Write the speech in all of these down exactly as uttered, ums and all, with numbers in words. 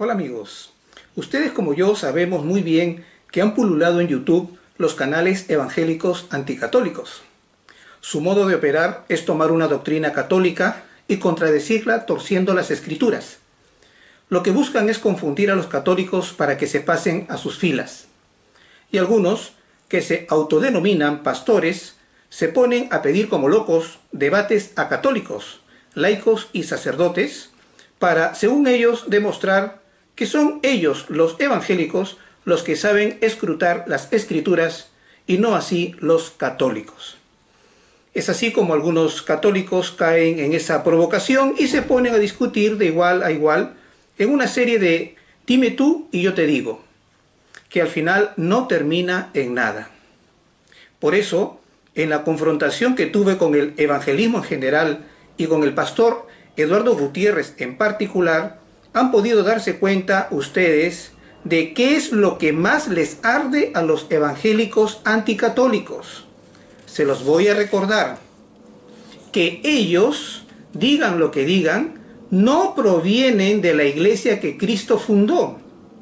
Hola amigos, ustedes como yo sabemos muy bien que han pululado en YouTube los canales evangélicos anticatólicos. Su modo de operar es tomar una doctrina católica y contradecirla torciendo las escrituras. Lo que buscan es confundir a los católicos para que se pasen a sus filas. Y algunos, que se autodenominan pastores, se ponen a pedir como locos debates a católicos, laicos y sacerdotes, para, según ellos, demostrar que son ellos, los evangélicos, los que saben escrutar las escrituras y no así los católicos. Es así como algunos católicos caen en esa provocación y se ponen a discutir de igual a igual en una serie de dime tú y yo te digo, que al final no termina en nada. Por eso, en la confrontación que tuve con el evangelismo en general y con el pastor Eduardo Gutiérrez en particular, han podido darse cuenta ustedes de qué es lo que más les arde a los evangélicos anticatólicos. Se los voy a recordar. Que ellos, digan lo que digan, no provienen de la iglesia que Cristo fundó.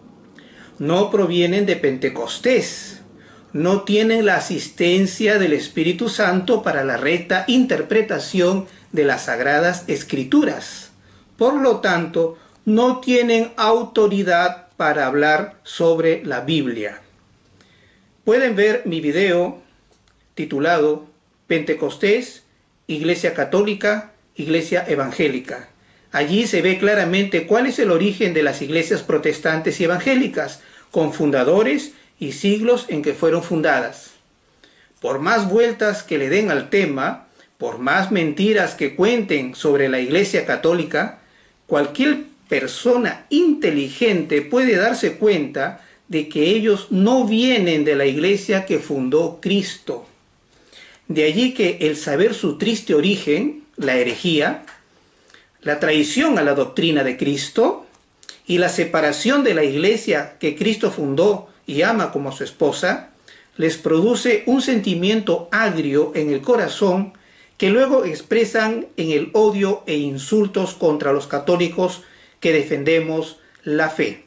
No provienen de Pentecostés. No tienen la asistencia del Espíritu Santo para la recta interpretación de las Sagradas Escrituras. Por lo tanto, no tienen autoridad para hablar sobre la Biblia. Pueden ver mi video titulado Pentecostés, Iglesia Católica, Iglesia Evangélica. Allí se ve claramente cuál es el origen de las iglesias protestantes y evangélicas, con fundadores y siglos en que fueron fundadas. Por más vueltas que le den al tema, por más mentiras que cuenten sobre la Iglesia Católica, cualquier persona inteligente puede darse cuenta de que ellos no vienen de la iglesia que fundó Cristo. De allí que el saber su triste origen, la herejía, la traición a la doctrina de Cristo y la separación de la iglesia que Cristo fundó y ama como su esposa, les produce un sentimiento agrio en el corazón que luego expresan en el odio e insultos contra los católicos que defendemos la fe.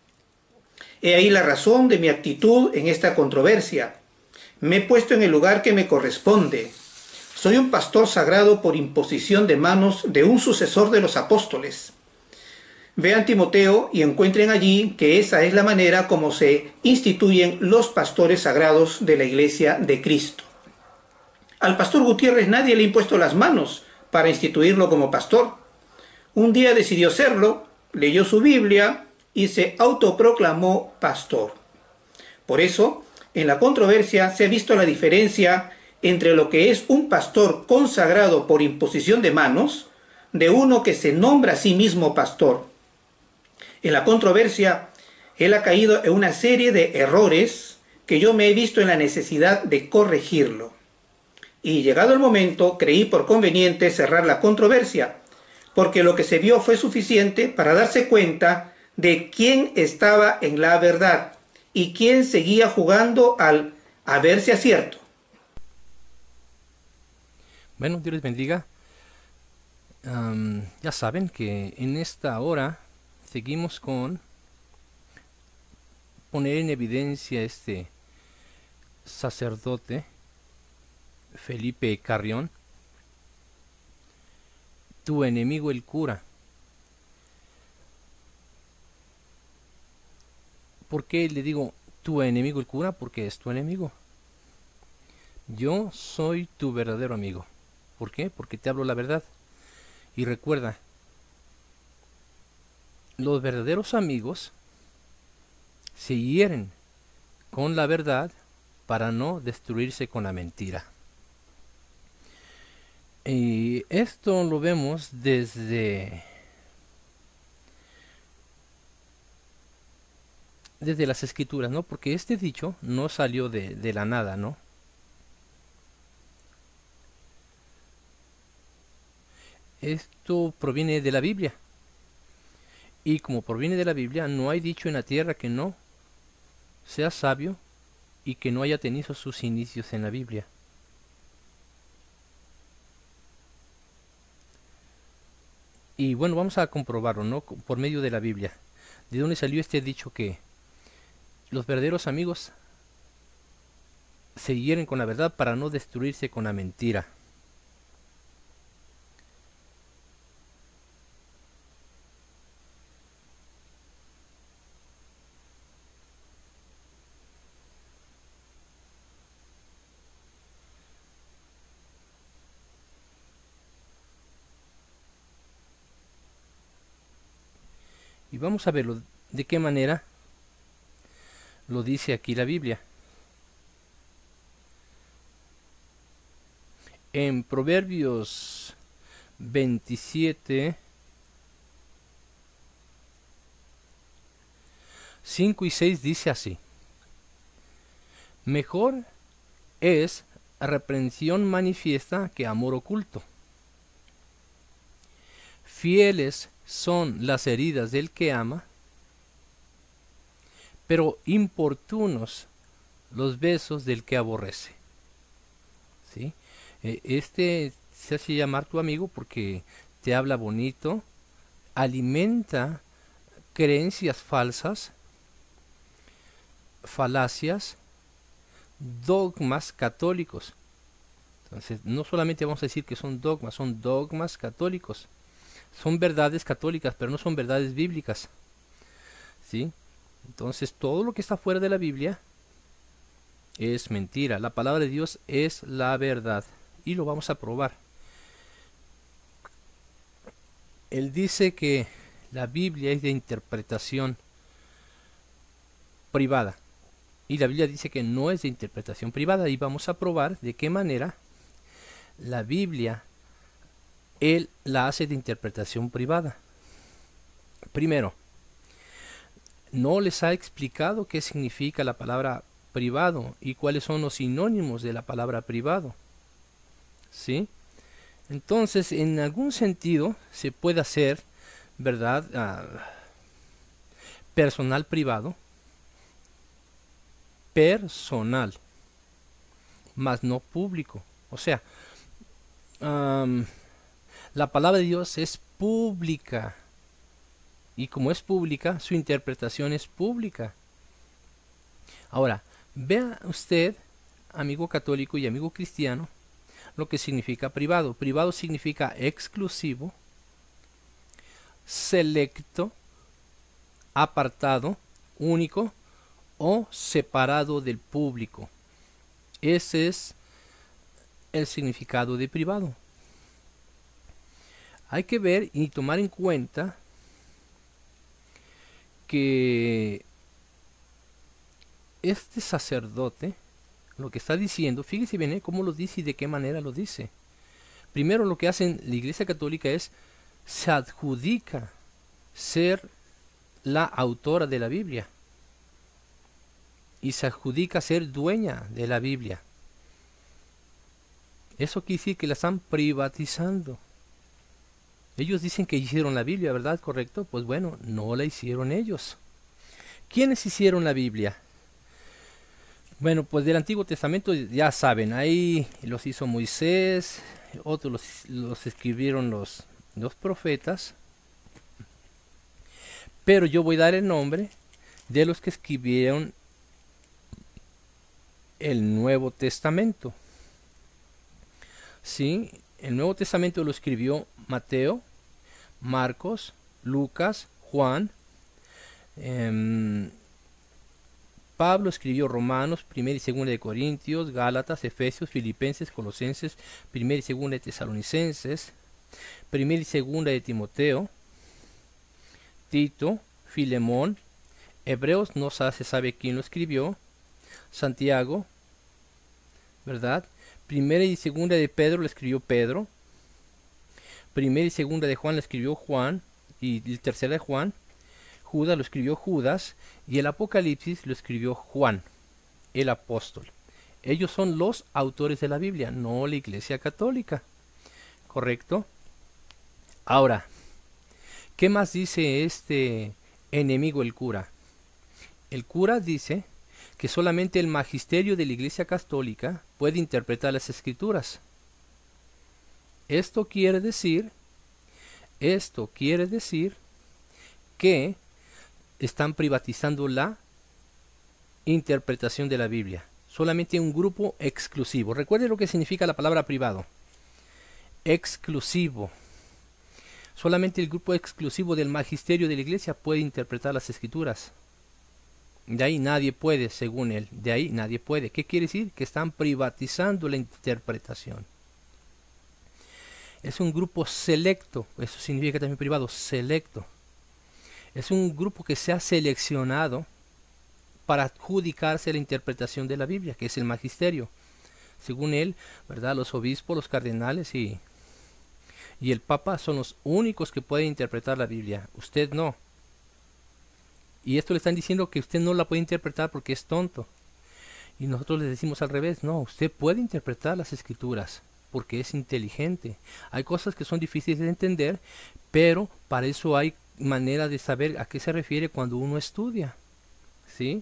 He ahí la razón de mi actitud en esta controversia. Me he puesto en el lugar que me corresponde. Soy un pastor sagrado por imposición de manos de un sucesor de los apóstoles. Vean Timoteo y encuentren allí que esa es la manera como se instituyen los pastores sagrados de la Iglesia de Cristo. Al pastor Gutiérrez nadie le ha impuesto las manos para instituirlo como pastor. Un día decidió serlo, leyó su Biblia y se autoproclamó pastor. Por eso, en la controversia se ha visto la diferencia entre lo que es un pastor consagrado por imposición de manos de uno que se nombra a sí mismo pastor. En la controversia, él ha caído en una serie de errores que yo me he visto en la necesidad de corregirlo. Y llegado el momento, creí por conveniente cerrar la controversia, porque lo que se vio fue suficiente para darse cuenta de quién estaba en la verdad y quién seguía jugando al a ver si acierto. Bueno, Dios les bendiga. Um, ya saben que en esta hora seguimos con poner en evidencia este sacerdote Felipe Carrión, tu enemigo el cura. ¿Por qué le digo tu enemigo el cura? Porque es tu enemigo. Yo soy tu verdadero amigo. ¿Por qué? Porque te hablo la verdad. Y recuerda, los verdaderos amigos se hieren con la verdad para no destruirse con la mentira. Y esto lo vemos desde desde las escrituras, ¿no? Porque este dicho no salió de, de la nada, ¿no? Esto proviene de la Biblia. Y como proviene de la Biblia, no hay dicho en la tierra que no sea sabio y que no haya tenido sus inicios en la Biblia. Y bueno, vamos a comprobarlo, ¿no? Por medio de la Biblia. ¿De dónde salió este dicho que los verdaderos amigos se hieren con la verdad para no destruirse con la mentira? Y vamos a verlo de qué manera lo dice aquí la Biblia. En Proverbios veintisiete, cinco y seis dice así: mejor es reprensión manifiesta que amor oculto. Fieles son las heridas del que ama, pero importunos los besos del que aborrece. ¿Sí? Eh, Este se hace llamar tu amigo porque te habla bonito, alimenta creencias falsas, falacias, dogmas católicos. Entonces, no solamente vamos a decir que son dogmas, son dogmas católicos. Son verdades católicas, pero no son verdades bíblicas. ¿Sí? Entonces, todo lo que está fuera de la Biblia es mentira. La palabra de Dios es la verdad. Y lo vamos a probar. Él dice que la Biblia es de interpretación privada. Y la Biblia dice que no es de interpretación privada. Y vamos a probar de qué manera la Biblia él la hace de interpretación privada. Primero, no les ha explicado qué significa la palabra privado y cuáles son los sinónimos de la palabra privado. ¿Sí? Entonces, en algún sentido se puede hacer, ¿verdad? Uh, personal privado, personal, más no público. O sea, um, la palabra de Dios es pública. Y como es pública, su interpretación es pública. Ahora, vea usted, amigo católico y amigo cristiano, lo que significa privado. Privado significa exclusivo, selecto, apartado, único o separado del público. Ese es el significado de privado. Hay que ver y tomar en cuenta que este sacerdote lo que está diciendo, fíjese bien ¿eh? cómo lo dice y de qué manera lo dice. Primero, lo que hace la Iglesia Católica es se adjudica ser la autora de la Biblia y se adjudica ser dueña de la Biblia. Eso quiere decir que la están privatizando. Ellos dicen que hicieron la Biblia, ¿verdad? ¿Correcto? Pues bueno, no la hicieron ellos. ¿Quiénes hicieron la Biblia? Bueno, pues del Antiguo Testamento ya saben, ahí los hizo Moisés, otros los, los escribieron los, los profetas. Pero yo voy a dar el nombre de los que escribieron el Nuevo Testamento. Sí, el Nuevo Testamento lo escribió Mateo, Marcos, Lucas, Juan. Eh, Pablo escribió Romanos, Primera y Segunda de Corintios, Gálatas, Efesios, Filipenses, Colosenses, Primera y Segunda de Tesalonicenses, Primera y Segunda de Timoteo, Tito, Filemón, Hebreos no se sabe quién lo escribió, Santiago, ¿verdad? Primera y Segunda de Pedro lo escribió Pedro, Primera y Segunda de Juan lo escribió Juan, y Tercera de Juan, Judas lo escribió Judas, y el Apocalipsis lo escribió Juan, el apóstol. Ellos son los autores de la Biblia, no la Iglesia Católica. ¿Correcto? Ahora, ¿qué más dice este enemigo, el cura? El cura dice que solamente el magisterio de la Iglesia Católica puede interpretar las Escrituras. Esto quiere decir, esto quiere decir que están privatizando la interpretación de la Biblia. Solamente un grupo exclusivo. Recuerde lo que significa la palabra privado. Exclusivo. Solamente el grupo exclusivo del magisterio de la iglesia puede interpretar las escrituras. De ahí nadie puede, según él. De ahí nadie puede. ¿Qué quiere decir? Que están privatizando la interpretación. Es un grupo selecto. Eso significa también privado. Selecto. Es un grupo que se ha seleccionado para adjudicarse la interpretación de la Biblia, que es el magisterio. Según él, ¿verdad? Los obispos, los cardenales y, y el Papa son los únicos que pueden interpretar la Biblia. Usted no. Y esto le están diciendo que usted no la puede interpretar porque es tonto. Y nosotros le decimos al revés, no, usted puede interpretar las escrituras porque es inteligente. Hay cosas que son difíciles de entender, pero para eso hay manera de saber a qué se refiere cuando uno estudia. ¿Sí?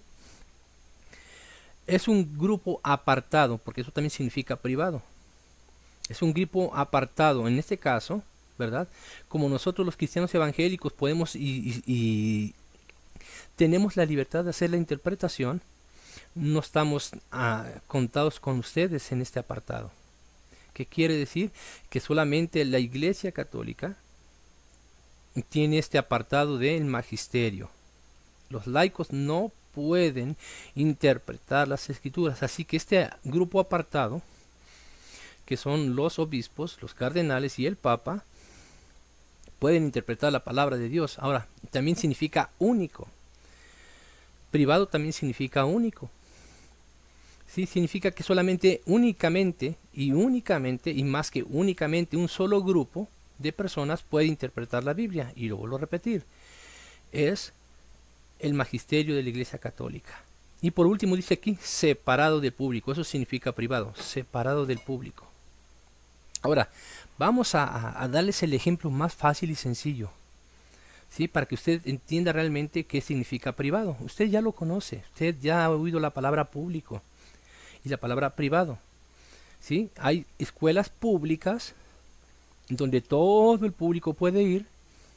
Es un grupo apartado, porque eso también significa privado. Es un grupo apartado, en este caso, ¿verdad? Como nosotros los cristianos evangélicos podemos y, y, y tenemos la libertad de hacer la interpretación, no estamos ah, contados con ustedes en este apartado. ¿Qué quiere decir? Que solamente la Iglesia Católica tiene este apartado del magisterio. Los laicos no pueden interpretar las escrituras, así que este grupo apartado, que son los obispos, los cardenales y el Papa, pueden interpretar la palabra de Dios. Ahora, también significa único. Privado también significa único. Sí, significa que solamente, únicamente y únicamente y más que únicamente un solo grupo de personas puede interpretar la Biblia. Y lo vuelvo a repetir, es el magisterio de la Iglesia Católica. Y por último dice aquí, separado del público. Eso significa privado, separado del público. Ahora, vamos a, a darles el ejemplo más fácil y sencillo, ¿sí? Para que usted entienda realmente qué significa privado. Usted ya lo conoce, usted ya ha oído la palabra público y la palabra privado, ¿sí? Hay escuelas públicas donde todo el público puede ir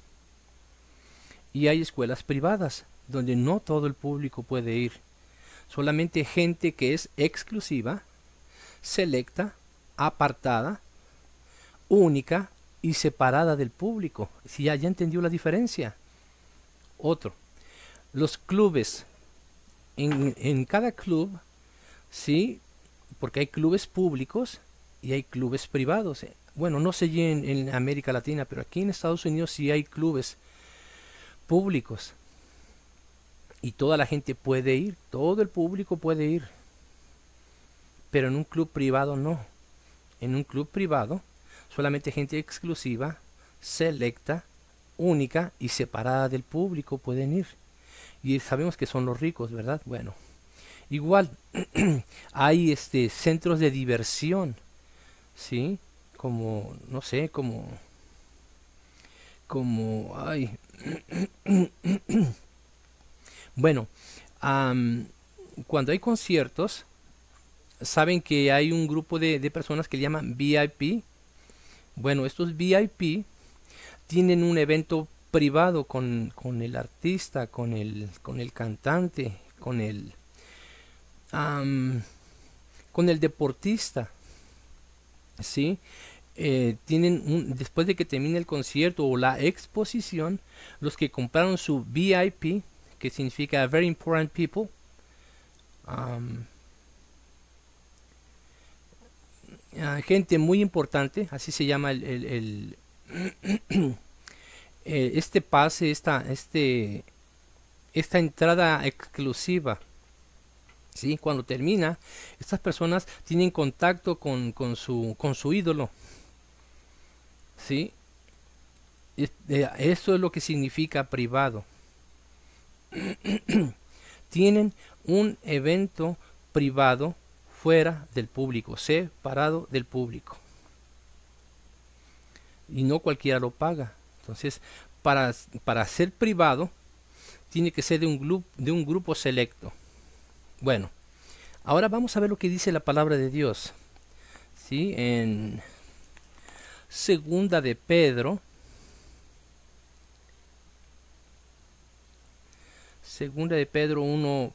y hay escuelas privadas donde no todo el público puede ir. Solamente gente que es exclusiva, selecta, apartada, única y separada del público. Si ya, ya entendió la diferencia. Otro, los clubes. En, en cada club, sí, porque hay clubes públicos y hay clubes privados. Bueno, no sé en, en América Latina, pero aquí en Estados Unidos sí hay clubes públicos. Y toda la gente puede ir, todo el público puede ir. Pero en un club privado no. En un club privado, solamente gente exclusiva, selecta, única y separada del público pueden ir. Y sabemos que son los ricos, ¿verdad? Bueno, igual hay este centros de diversión, ¿sí? Como, no sé, como, como, ay... Bueno, um, cuando hay conciertos, saben que hay un grupo de, de personas que le llaman V I P. Bueno, estos V I P tienen un evento privado con, con el artista, con el, con el cantante, con el, um, con el deportista, ¿sí? Eh, tienen un, después de que termine el concierto o la exposición, los que compraron su V I P, que significa Very Important People, um, uh, gente muy importante, así se llama el, el, el eh, este pase, esta, este, esta entrada exclusiva, ¿sí? Cuando termina, estas personas tienen contacto con, con, su, con su ídolo, ¿sí? Eso es lo que significa privado. Tienen un evento privado fuera del público, separado del público, y no cualquiera lo paga. Entonces, para, para ser privado tiene que ser de un grupo, de un grupo selecto. Bueno, ahora vamos a ver lo que dice la palabra de Dios, ¿sí? En segunda de Pedro, segunda de Pedro uno,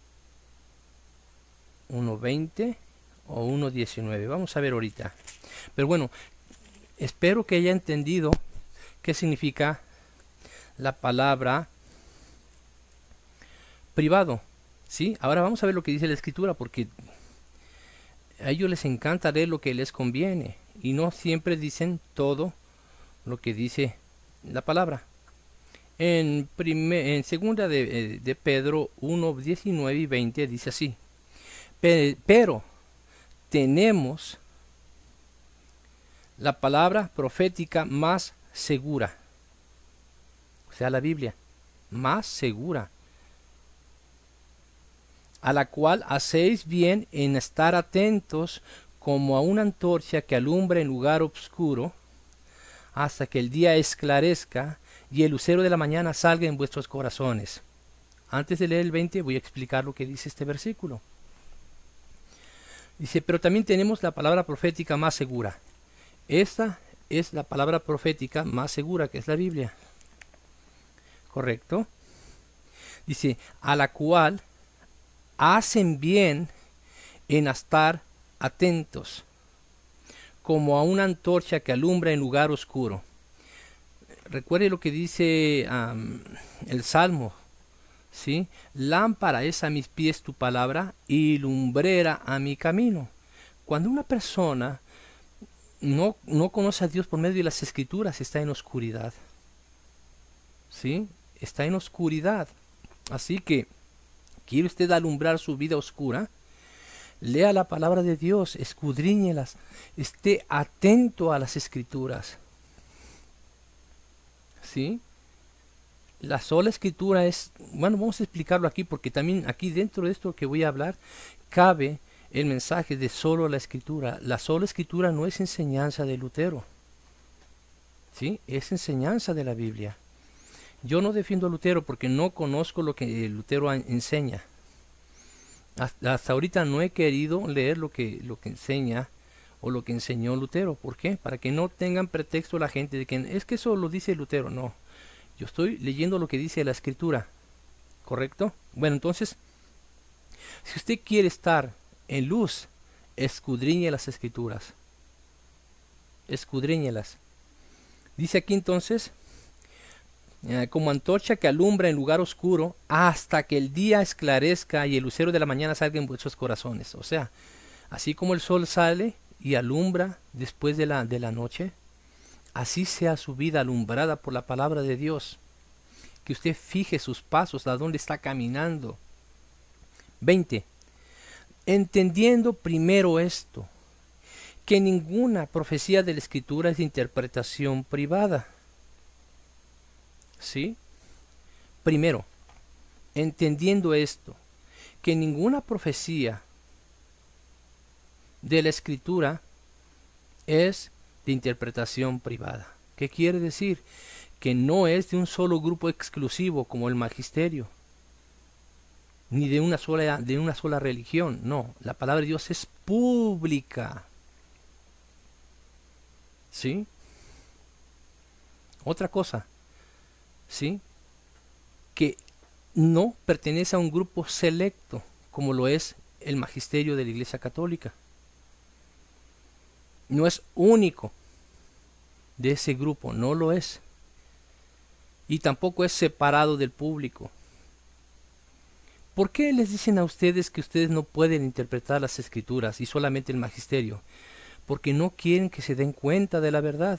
uno veinte o uno diecinueve. Vamos a ver ahorita. Pero bueno, espero que haya entendido qué significa la palabra privado. ¿Sí? Ahora vamos a ver lo que dice la Escritura, porque a ellos les encanta leer lo que les conviene y no siempre dicen todo lo que dice la palabra. En, primer, en segunda de, de Pedro uno, diecinueve y veinte dice así: pero tenemos la palabra profética más segura, o sea, la Biblia, más segura, a la cual hacéis bien en estar atentos como a una antorcha que alumbra en lugar oscuro, hasta que el día esclarezca y el lucero de la mañana salga en vuestros corazones. Antes de leer el veinte voy a explicar lo que dice este versículo. Dice, pero también tenemos la palabra profética más segura. Esta es la palabra profética más segura, que es la Biblia. ¿Correcto? Dice, a la cual hacen bien en estar atentos, como a una antorcha que alumbra en lugar oscuro. Recuerde lo que dice um, el Salmo, ¿sí? Lámpara es a mis pies tu palabra y lumbrera a mi camino. Cuando una persona no, no conoce a Dios por medio de las Escrituras, está en oscuridad, ¿sí? Está en oscuridad. Así que, ¿quiere usted alumbrar su vida oscura? Lea la palabra de Dios, escudriñelas, esté atento a las Escrituras. ¿Sí? La sola Escritura es, bueno, vamos a explicarlo aquí, porque también aquí dentro de esto que voy a hablar, cabe el mensaje de solo la Escritura. La sola Escritura no es enseñanza de Lutero, ¿sí? Es enseñanza de la Biblia. Yo no defiendo a Lutero porque no conozco lo que Lutero enseña. Hasta, hasta ahorita no he querido leer lo que, lo que enseña o lo que enseñó Lutero. ¿Por qué? Para que no tengan pretexto la gente de que es que eso lo dice Lutero. No, yo estoy leyendo lo que dice la Escritura. ¿Correcto? Bueno, entonces, si usted quiere estar en luz, escudriñe las Escrituras. Escudriñelas. Dice aquí entonces, Eh, como antorcha que alumbra en lugar oscuro hasta que el día esclarezca y el lucero de la mañana salga en vuestros corazones. O sea, así como el sol sale y alumbra después de la, de la noche, así sea su vida alumbrada por la palabra de Dios. Que usted fije sus pasos a dónde está caminando. veinte. Entendiendo primero esto, que ninguna profecía de la Escritura es de interpretación privada. ¿Sí? Primero, entendiendo esto, que ninguna profecía de la Escritura es de interpretación privada. ¿Qué quiere decir? Que no es de un solo grupo exclusivo como el magisterio, ni de una sola, de una sola religión. No, la palabra de Dios es pública. ¿Sí? Otra cosa, ¿sí? Que no pertenece a un grupo selecto como lo es el magisterio de la Iglesia Católica. No es único de ese grupo, no lo es. Y tampoco es separado del público. ¿Por qué les dicen a ustedes que ustedes no pueden interpretar las Escrituras y solamente el magisterio? Porque no quieren que se den cuenta de la verdad.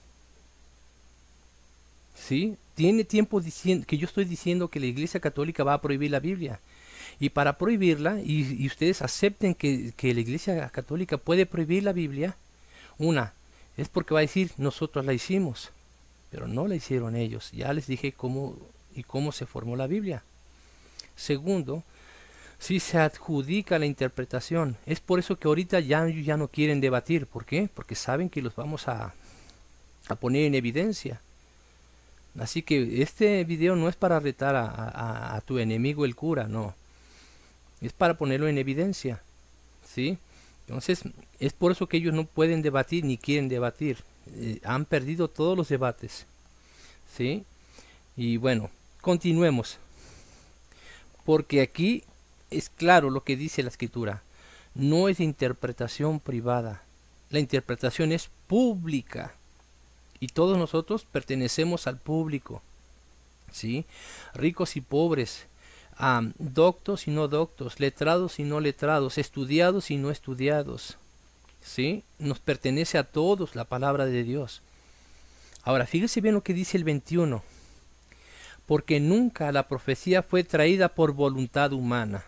¿Sí? Tiene tiempo diciendo que yo estoy diciendo que la Iglesia Católica va a prohibir la Biblia. Y para prohibirla, y, y ustedes acepten que, que la Iglesia Católica puede prohibir la Biblia, una, es porque va a decir, nosotros la hicimos, pero no la hicieron ellos. Ya les dije cómo y cómo se formó la Biblia. Segundo, si se adjudica la interpretación, es por eso que ahorita ya, ya no quieren debatir. ¿Por qué? Porque saben que los vamos a, a poner en evidencia. Así que este video no es para retar a, a, a tu enemigo el cura, no. Es para ponerlo en evidencia, ¿sí? Entonces, es por eso que ellos no pueden debatir ni quieren debatir. Eh, han perdido todos los debates, ¿sí? Y bueno, continuemos. porque aquí es claro lo que dice la escritura. No es interpretación privada. La interpretación es pública. Y todos nosotros pertenecemos al público. ¿Sí? Ricos y pobres, um, doctos y no doctos, letrados y no letrados, estudiados y no estudiados. ¿Sí? Nos pertenece a todos la palabra de Dios. Ahora, fíjese bien lo que dice el veintiuno. Porque nunca la profecía fue traída por voluntad humana,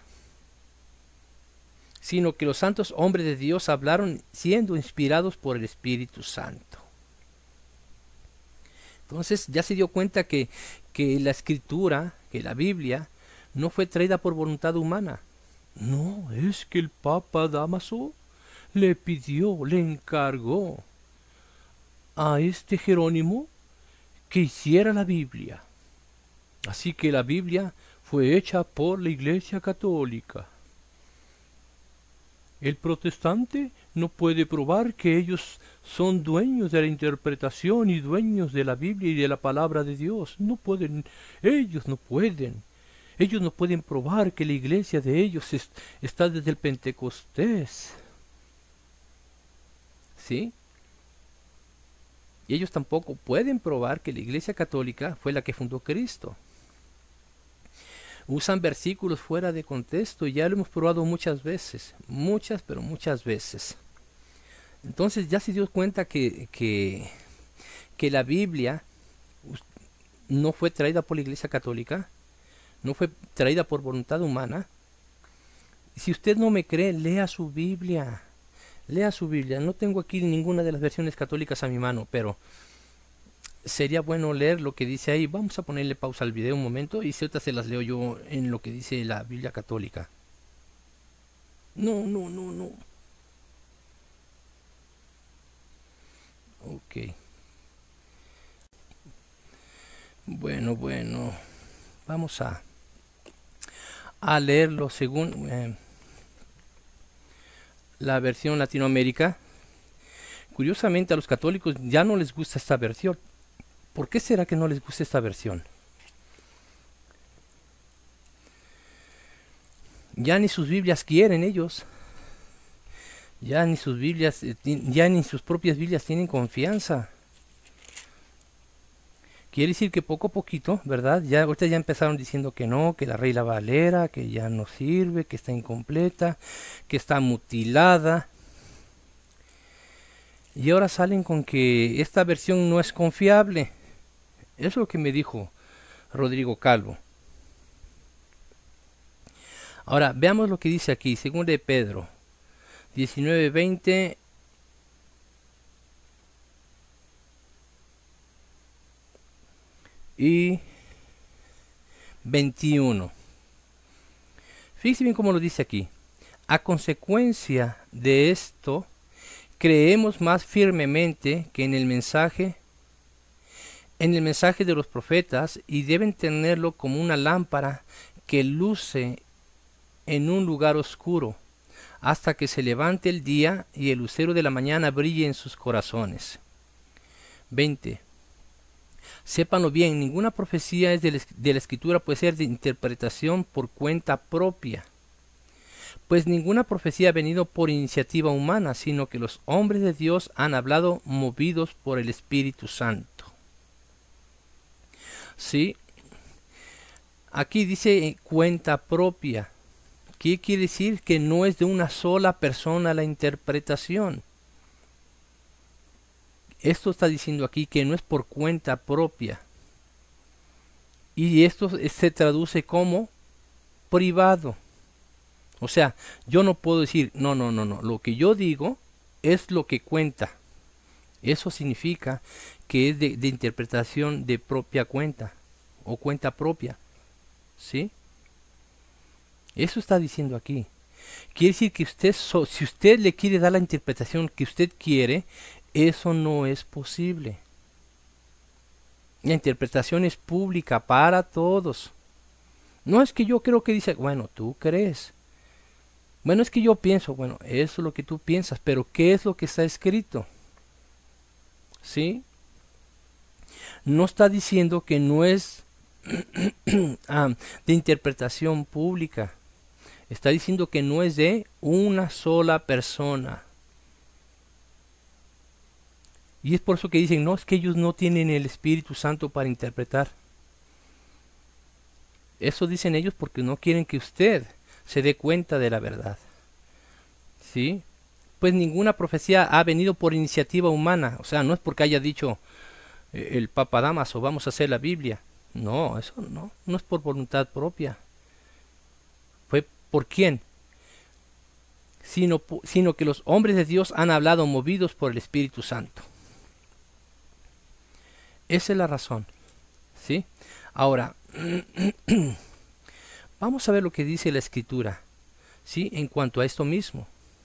sino que los santos hombres de Dios hablaron siendo inspirados por el Espíritu Santo. Entonces ya se dio cuenta que, que la escritura, que la Biblia, no fue traída por voluntad humana. No, es que el Papa Dámaso le pidió, le encargó a este Jerónimo que hiciera la Biblia. Así que la Biblia fue hecha por la Iglesia Católica. El protestante no puede probar que ellos son dueños de la interpretación y dueños de la Biblia y de la palabra de Dios. No pueden, ellos no pueden. Ellos no pueden probar que la iglesia de ellos es, está desde el Pentecostés. ¿Sí? Y ellos tampoco pueden probar que la Iglesia Católica fue la que fundó Cristo. Usan versículos fuera de contexto y ya lo hemos probado muchas veces, muchas pero muchas veces. Entonces ya se dio cuenta que, que, que la Biblia no fue traída por la Iglesia Católica, no fue traída por voluntad humana. Si usted no me cree, lea su Biblia, lea su Biblia. No tengo aquí ninguna de las versiones católicas a mi mano, pero sería bueno leer lo que dice ahí. Vamos a ponerle pausa al video un momento y si ahorita se las leo yo en lo que dice la Biblia católica. No, no, no, no. Ok. Bueno, bueno. Vamos a, a leerlo según eh, la versión Latinoamérica. Curiosamente a los católicos ya no les gusta esta versión. ¿Por qué será que no les gusta esta versión? Ya ni sus Biblias quieren ellos. Ya ni sus Biblias, ya ni sus propias Biblias tienen confianza. Quiere decir que poco a poquito, ¿verdad? Ya ahorita ya empezaron diciendo que no, que la Reina Valera, que ya no sirve, que está incompleta, que está mutilada. Y ahora salen con que esta versión no es confiable. Eso es lo que me dijo Rodrigo Calvo. Ahora, veamos lo que dice aquí, según de Pedro, diecinueve, veinte. Y veintiuno. Fíjense bien cómo lo dice aquí. A consecuencia de esto, creemos más firmemente que en el mensaje en el mensaje de los profetas y deben tenerlo como una lámpara que luce en un lugar oscuro hasta que se levante el día y el lucero de la mañana brille en sus corazones. veinte. Sépanlo bien, ninguna profecía es de la, de la Escritura puede ser de interpretación por cuenta propia, pues ninguna profecía ha venido por iniciativa humana, sino que los hombres de Dios han hablado movidos por el Espíritu Santo. ¿Sí? Aquí dice cuenta propia. ¿Qué quiere decir? Que no es de una sola persona la interpretación. Esto está diciendo aquí que no es por cuenta propia. Y esto se traduce como privado. O sea, yo no puedo decir, no, no, no, no. Lo que yo digo es lo que cuenta. Eso significa que es de, de interpretación de propia cuenta. O cuenta propia. ¿Sí? Eso está diciendo aquí. Quiere decir que usted, so, si usted le quiere dar la interpretación que usted quiere, eso no es posible. La interpretación es pública para todos. No es que yo creo que dice, bueno, tú crees. Bueno, es que yo pienso, bueno, eso es lo que tú piensas, pero ¿qué es lo que está escrito? ¿Sí? No está diciendo que no es ah, de interpretación pública. Está diciendo que no es de una sola persona. Y es por eso que dicen, no, es que ellos no tienen el Espíritu Santo para interpretar. Eso dicen ellos porque no quieren que usted se dé cuenta de la verdad. ¿Sí? Pues ninguna profecía ha venido por iniciativa humana. O sea, no es porque haya dicho eh, el Papa Damaso, vamos a hacer la Biblia. No, eso no, no es por voluntad propia. ¿Fue por quién? Sino, sino que los hombres de Dios han hablado movidos por el Espíritu Santo. Esa es la razón. ¿Sí? Ahora, vamos a ver lo que dice la Escritura, ¿sí? En cuanto a esto mismo.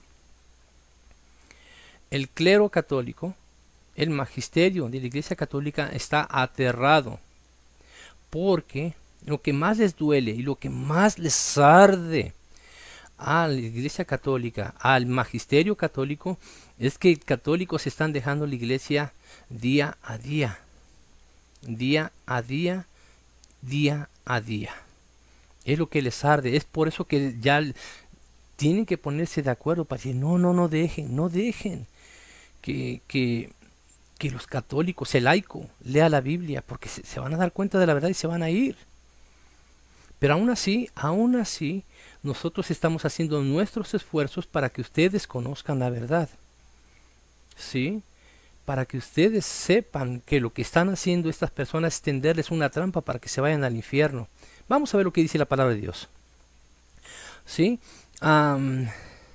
El clero católico, el magisterio de la Iglesia Católica está aterrado, porque lo que más les duele y lo que más les arde a la Iglesia Católica, al magisterio católico, es que católicos están dejando la Iglesia día a día, día a día, día a día. Es lo que les arde, es por eso que ya tienen que ponerse de acuerdo para decir, no, no, no dejen, no dejen que, que, que los católicos, el laico, lea la Biblia, porque se, se van a dar cuenta de la verdad y se van a ir. Pero aún así, aún así, nosotros estamos haciendo nuestros esfuerzos para que ustedes conozcan la verdad. ¿Sí? Para que ustedes sepan que lo que están haciendo estas personas es tenderles una trampa para que se vayan al infierno. Vamos a ver lo que dice la palabra de Dios. ¿Sí? Um,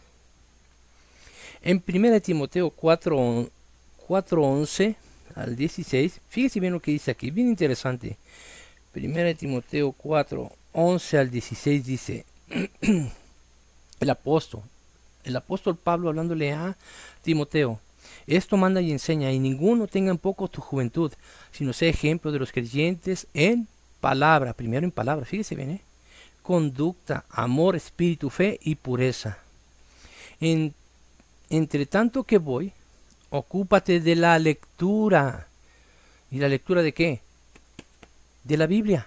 en primera de Timoteo cuatro, once al dieciséis, fíjese bien lo que dice aquí, bien interesante. primera de Timoteo cuatro, once al dieciséis dice, el apóstol, el apóstol Pablo hablándole a Timoteo, esto manda y enseña, y ninguno tenga en poco tu juventud, sino sea ejemplo de los creyentes en palabra, primero en palabra, fíjese bien, ¿eh? Conducta, amor, espíritu, fe y pureza. En, entre tanto que voy, ocúpate de la lectura. ¿Y la lectura de qué? De la Biblia.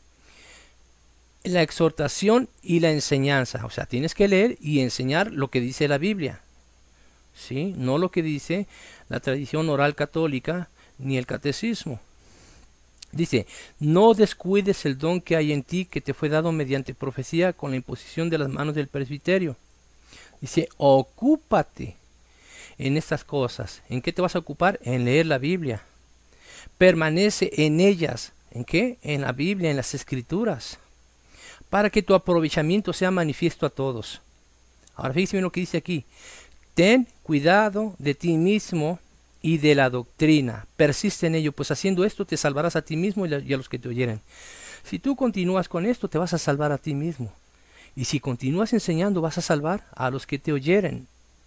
La exhortación y la enseñanza. O sea, tienes que leer y enseñar lo que dice la Biblia. ¿Sí? No lo que dice la tradición oral católica ni el catecismo. Dice, no descuides el don que hay en ti, que te fue dado mediante profecía con la imposición de las manos del presbiterio. Dice, ocúpate en estas cosas. ¿En qué te vas a ocupar? En leer la Biblia. Permanece en ellas. ¿En qué? En la Biblia, en las Escrituras. Para que tu aprovechamiento sea manifiesto a todos. Ahora fíjense bien lo que dice aquí. Ten cuidado de ti mismo y de la doctrina. Persiste en ello, pues haciendo esto te salvarás a ti mismo y a los que te oyeren. Si tú continúas con esto, te vas a salvar a ti mismo. Y si continúas enseñando, vas a salvar a los que te oyeren.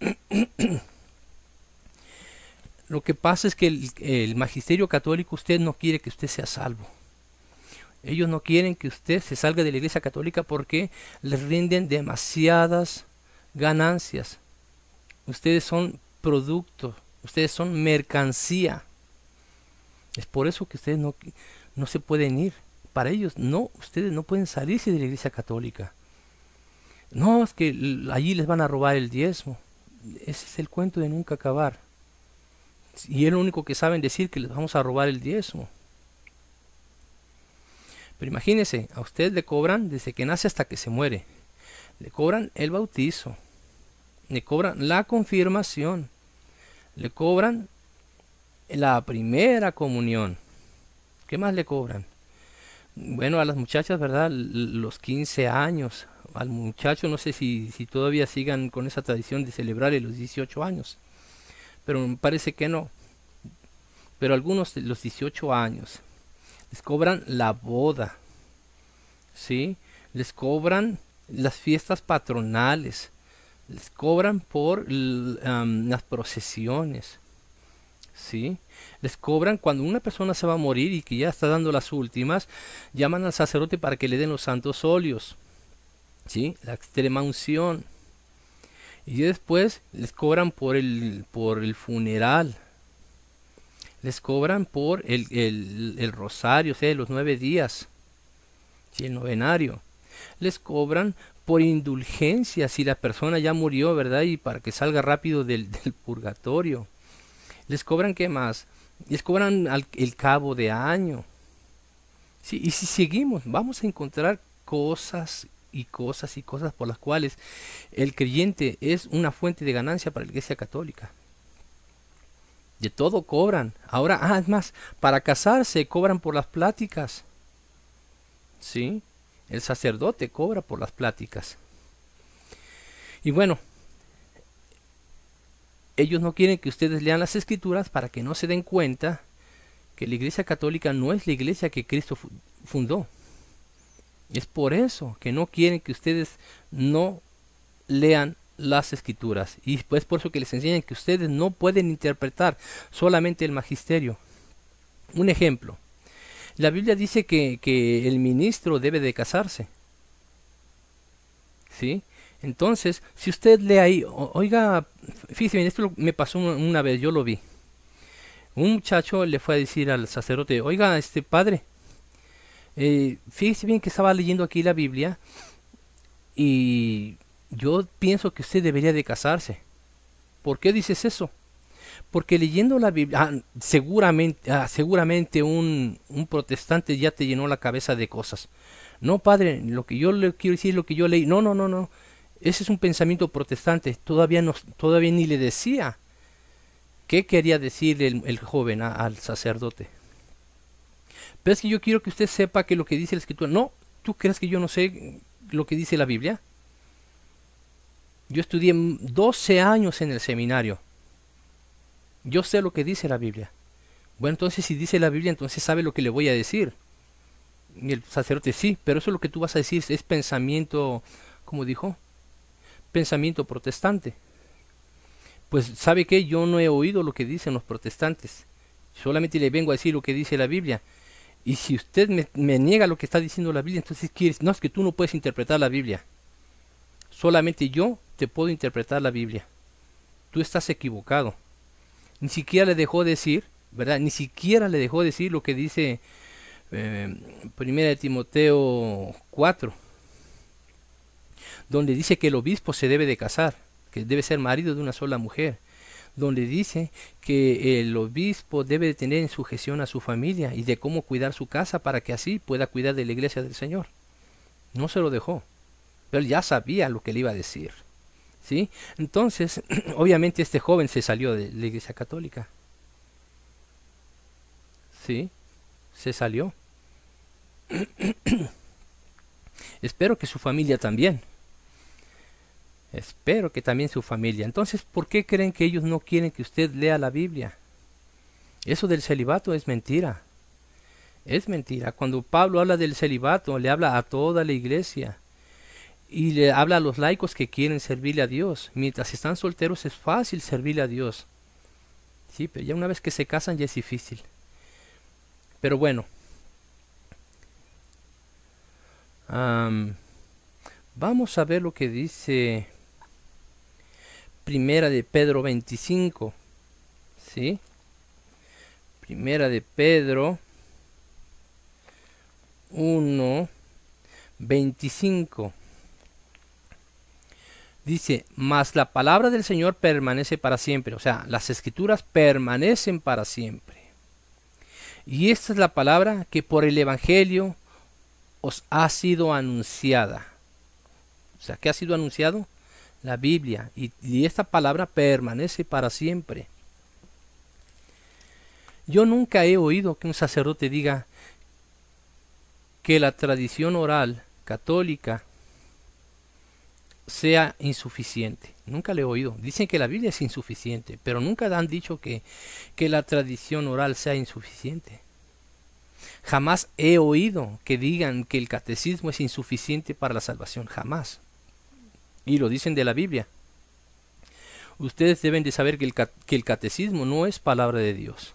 Lo que pasa es que el, el magisterio católico, usted no quiere que usted sea salvo. Ellos no quieren que usted se salga de la Iglesia Católica porque les rinden demasiadas ganancias. Ustedes son productos, ustedes son mercancía. Es por eso que ustedes no, no se pueden ir. Para ellos, no, ustedes no pueden salirse de la Iglesia Católica. No, es que allí les van a robar el diezmo. Ese es el cuento de nunca acabar. Y es lo único que saben decir, que les vamos a robar el diezmo. Pero imagínense, a usted le cobran desde que nace hasta que se muere. Le cobran el bautizo. Le cobran la confirmación. Le cobran la primera comunión. ¿Qué más le cobran? Bueno, a las muchachas, ¿verdad? Los quince años. Al muchacho no sé si, si todavía sigan con esa tradición de celebrarle los dieciocho años. Pero me parece que no. Pero algunos de los dieciocho años les cobran la boda, ¿sí? Les cobran las fiestas patronales, les cobran por um, las procesiones, ¿sí? Les cobran cuando una persona se va a morir y que ya está dando las últimas, llaman al sacerdote para que le den los santos óleos, ¿sí? La extrema unción. Y después les cobran por el, por el funeral. Les cobran por el, el, el rosario, o sea, los nueve días. si el novenario. Les cobran por indulgencia si la persona ya murió, ¿verdad? Y para que salga rápido del, del purgatorio. Les cobran, ¿qué más? Les cobran al, el cabo de año. Sí, y si seguimos, vamos a encontrar cosas y cosas y cosas por las cuales el creyente es una fuente de ganancia para la Iglesia Católica. De todo cobran. Ahora, ah, es más, para casarse cobran por las pláticas. ¿Sí? El sacerdote cobra por las pláticas. Y bueno, ellos no quieren que ustedes lean las Escrituras para que no se den cuenta que la Iglesia Católica no es la iglesia que Cristo fundó. Es por eso que no quieren que ustedes no lean las Escrituras. Y pues por eso que les enseñan que ustedes no pueden interpretar solamente el magisterio. Un ejemplo. La Biblia dice que, que el ministro debe de casarse. ¿Sí? Entonces, si usted lee ahí, oiga, fíjese bien, esto me pasó una vez, yo lo vi. Un muchacho le fue a decir al sacerdote, oiga, este padre, eh, fíjese bien que estaba leyendo aquí la Biblia y yo pienso que usted debería de casarse. ¿Por qué dices eso? Porque leyendo la Biblia, ah, seguramente, ah, seguramente un, un protestante ya te llenó la cabeza de cosas. No, padre, lo que yo le quiero decir es lo que yo leí. No, no, no, no. Ese es un pensamiento protestante. Todavía, no, todavía ni le decía. ¿Qué quería decir el, el joven a, al sacerdote? Pero es que yo quiero que usted sepa que lo que dice la Escritura. No, ¿tú crees que yo no sé lo que dice la Biblia? Yo estudié doce años en el seminario. Yo sé lo que dice la Biblia. Bueno, entonces si dice la Biblia, entonces sabe lo que le voy a decir. Y el sacerdote, sí, pero eso es lo que tú vas a decir, es pensamiento, ¿cómo dijo? Pensamiento protestante. Pues, ¿sabe qué? Yo no he oído lo que dicen los protestantes. Solamente le vengo a decir lo que dice la Biblia. Y si usted me, me niega lo que está diciendo la Biblia, entonces ¿quieres? No, es que tú no puedes interpretar la Biblia. Solamente yo te puedo interpretar la Biblia. Tú estás equivocado. Ni siquiera le dejó decir, ¿verdad? Ni siquiera le dejó decir lo que dice eh, Primera de Timoteo cuatro, donde dice que el obispo se debe de casar, que debe ser marido de una sola mujer, donde dice que el obispo debe de tener en sujeción a su familia y de cómo cuidar su casa para que así pueda cuidar de la iglesia del Señor. No se lo dejó, pero él ya sabía lo que le iba a decir. ¿Sí? Entonces, obviamente este joven se salió de la Iglesia Católica. ¿Sí? Se salió. Espero que su familia también. Espero que también su familia. Entonces, ¿por qué creen que ellos no quieren que usted lea la Biblia? Eso del celibato es mentira. Es mentira. Cuando Pablo habla del celibato, le habla a toda la iglesia. Y le habla a los laicos que quieren servirle a Dios. Mientras están solteros es fácil servirle a Dios. Sí, pero ya una vez que se casan ya es difícil. Pero bueno. Um, vamos a ver lo que dice Primera de Pedro veinticinco. ¿Sí? Primera de Pedro uno veinticinco. Dice, mas la palabra del Señor permanece para siempre. O sea, las escrituras permanecen para siempre. Y esta es la palabra que por el Evangelio os ha sido anunciada. O sea, ¿qué ha sido anunciado? La Biblia. Y, y esta palabra permanece para siempre. Yo nunca he oído que un sacerdote diga que la tradición oral católica sea insuficiente. Nunca le he oído. Dicen que la Biblia es insuficiente, pero nunca han dicho que, que la tradición oral sea insuficiente. Jamás he oído que digan que el catecismo es insuficiente para la salvación. Jamás. Y lo dicen de la Biblia. Ustedes deben de saber que el, que el catecismo no es palabra de Dios.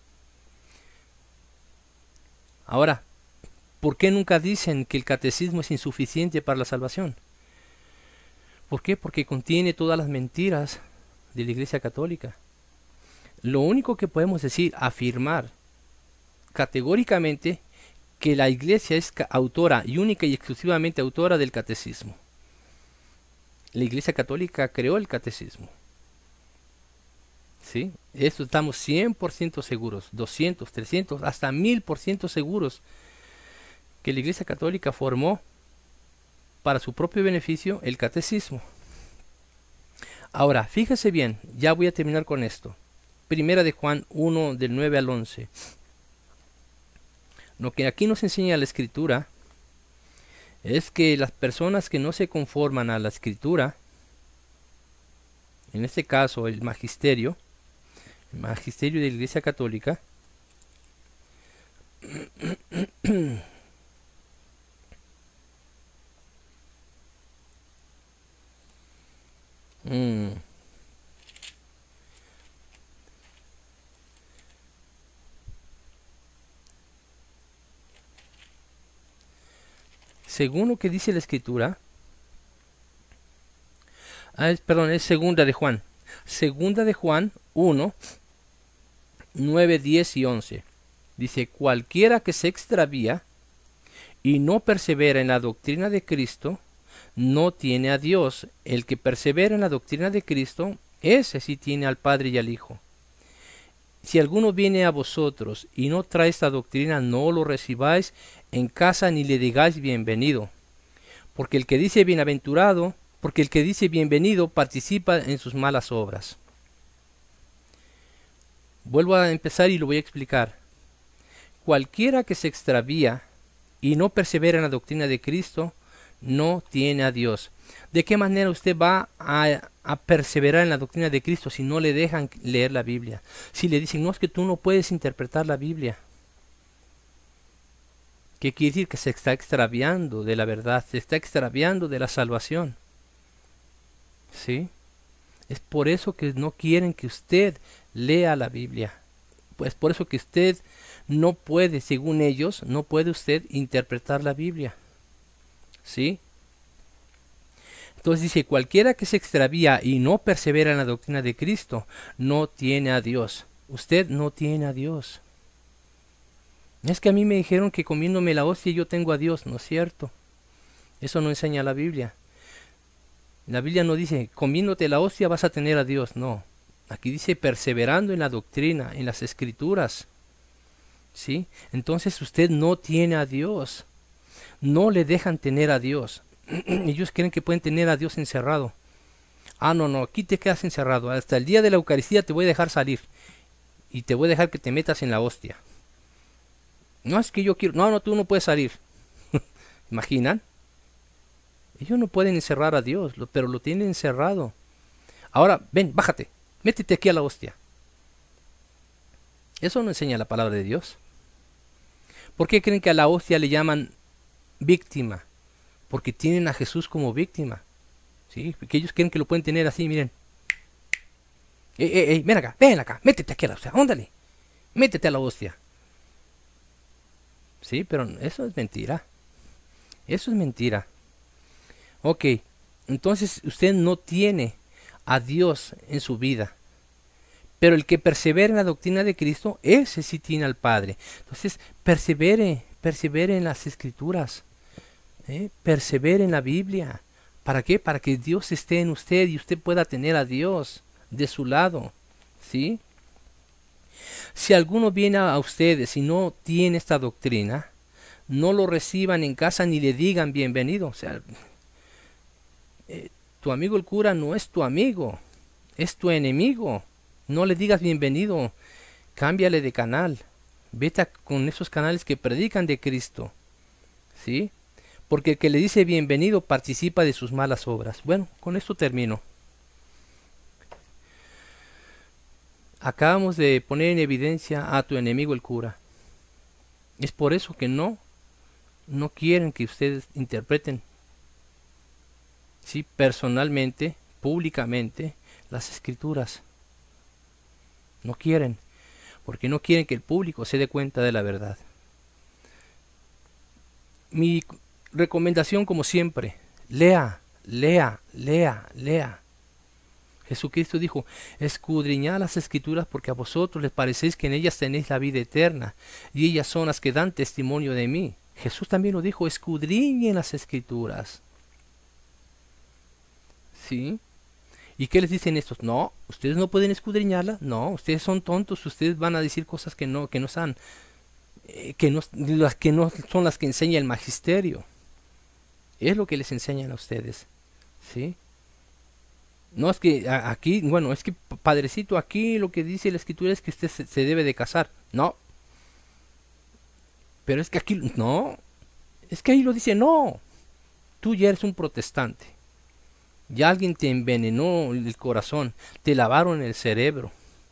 Ahora, ¿por qué nunca dicen que el catecismo es insuficiente para la salvación? ¿Por qué? Porque contiene todas las mentiras de la Iglesia Católica. Lo único que podemos decir, afirmar categóricamente, que la Iglesia es autora y única y exclusivamente autora del catecismo. La Iglesia Católica creó el catecismo. ¿Sí? Eso estamos cien por ciento seguros, doscientos, trescientos, hasta mil por ciento seguros que la Iglesia Católica formó para su propio beneficio el catecismo. Ahora, fíjese bien, ya voy a terminar con esto. Primera de Juan uno, del nueve al once. Lo que aquí nos enseña la Escritura es que las personas que no se conforman a la Escritura, en este caso el magisterio, el magisterio de la Iglesia Católica, mm. según lo que dice la Escritura, ah, es, perdón, es segunda de Juan, segunda de Juan uno, nueve, diez y once. Dice: cualquiera que se extravía y no persevera en la doctrina de Cristo, no tiene a Dios. El que persevera en la doctrina de Cristo, ese sí tiene al Padre y al Hijo. Si alguno viene a vosotros y no trae esta doctrina, no lo recibáis en casa ni le digáis bienvenido. Porque el que dice bienaventurado, porque el que dice bienvenido participa en sus malas obras. Vuelvo a empezar y lo voy a explicar. Cualquiera que se extravía y no persevera en la doctrina de Cristo, no tiene a Dios. ¿De qué manera usted va a, a perseverar en la doctrina de Cristo si no le dejan leer la Biblia? Si le dicen: no, es que tú no puedes interpretar la Biblia. ¿Qué quiere decir? Que se está extraviando de la verdad, se está extraviando de la salvación. ¿Sí? Es por eso que no quieren que usted lea la Biblia. Pues por eso que usted no puede, según ellos, no puede usted interpretar la Biblia. ¿Sí? Entonces dice: cualquiera que se extravía y no persevera en la doctrina de Cristo, no tiene a Dios. Usted no tiene a Dios. Es que a mí me dijeron que comiéndome la hostia yo tengo a Dios. No es cierto. Eso no enseña la Biblia. La Biblia no dice: comiéndote la hostia vas a tener a Dios. No. Aquí dice: perseverando en la doctrina, en las Escrituras. ¿Sí? Entonces usted no tiene a Dios. No le dejan tener a Dios. Ellos creen que pueden tener a Dios encerrado. Ah, no, no, aquí te quedas encerrado. Hasta el día de la Eucaristía te voy a dejar salir. Y te voy a dejar que te metas en la hostia. No, es que yo quiero... No, no, tú no puedes salir. ¿Imaginan? Ellos no pueden encerrar a Dios, pero lo tienen encerrado. Ahora, ven, bájate. Métete aquí a la hostia. Eso no enseña la palabra de Dios. ¿Por qué creen que a la hostia le llaman víctima? Porque tienen a Jesús como víctima. ¿Sí? Porque ellos creen que lo pueden tener así, miren. Ey, ey, ey, ven acá, ven acá, métete aquí a la hostia, óndale. Métete a la hostia. Sí, pero eso es mentira. Eso es mentira. Ok, entonces usted no tiene a Dios en su vida. Pero el que persevera en la doctrina de Cristo, ese sí tiene al Padre. Entonces, persevere, persevere en las Escrituras. ¿eh? Persevere en la Biblia. ¿Para qué? Para que Dios esté en usted y usted pueda tener a Dios de su lado. ¿Sí? Si alguno viene a ustedes y no tiene esta doctrina, no lo reciban en casa ni le digan bienvenido. O sea, eh, tu amigo el cura no es tu amigo, es tu enemigo. No le digas bienvenido, cámbiale de canal. Vete a, con esos canales que predican de Cristo. ¿Sí? Porque el que le dice bienvenido participa de sus malas obras. Bueno, con esto termino. Acabamos de poner en evidencia a tu enemigo el cura. Es por eso que no, no quieren que ustedes interpreten, sí, personalmente, públicamente, las Escrituras. No quieren, porque no quieren que el público se dé cuenta de la verdad. Mi recomendación, como siempre, lea, lea, lea, lea. Jesucristo dijo, escudriñad las Escrituras porque a vosotros les parecéis que en ellas tenéis la vida eterna, y ellas son las que dan testimonio de mí. Jesús también lo dijo, escudriñen las Escrituras. ¿Sí? ¿Y qué les dicen estos? No, ustedes no pueden escudriñarla, no, ustedes son tontos, ustedes van a decir cosas que no, que no son, eh, que no, las que no son las que enseña el magisterio. Es lo que les enseñan a ustedes, ¿sí? No es que a, aquí, bueno, es que padrecito, aquí lo que dice la Escritura es que usted se, se debe de casar, no. Pero es que aquí, no, es que ahí lo dice, no, tú ya eres un protestante. Ya alguien te envenenó el corazón, te lavaron el cerebro.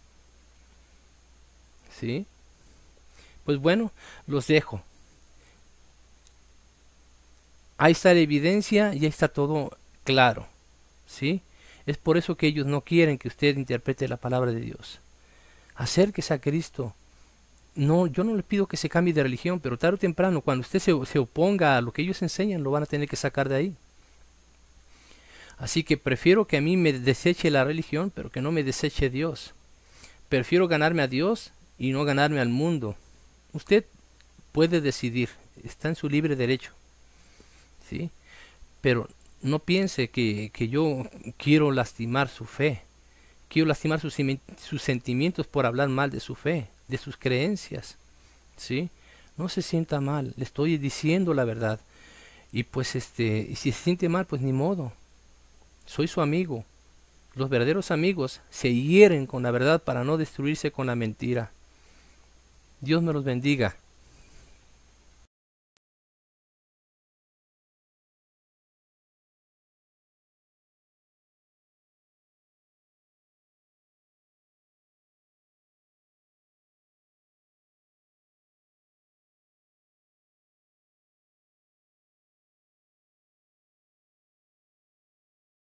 ¿Sí? Pues bueno, los dejo. Ahí está la evidencia y ahí está todo claro. ¿Sí? Es por eso que ellos no quieren que usted interprete la palabra de Dios. Acérquese a Cristo. No, yo no le pido que se cambie de religión, pero tarde o temprano, cuando usted se, se oponga a lo que ellos enseñan, lo van a tener que sacar de ahí. Así que prefiero que a mí me deseche la religión, pero que no me deseche Dios. Prefiero ganarme a Dios y no ganarme al mundo. Usted puede decidir, está en su libre derecho. ¿Sí? Pero no piense que, que yo quiero lastimar su fe. Quiero lastimar sus, sus sentimientos por hablar mal de su fe, de sus creencias. ¿Sí? No se sienta mal, le estoy diciendo la verdad. Y pues este, y si se siente mal, pues ni modo. Soy su amigo. Los verdaderos amigos se hieren con la verdad para no destruirse con la mentira. Dios me los bendiga.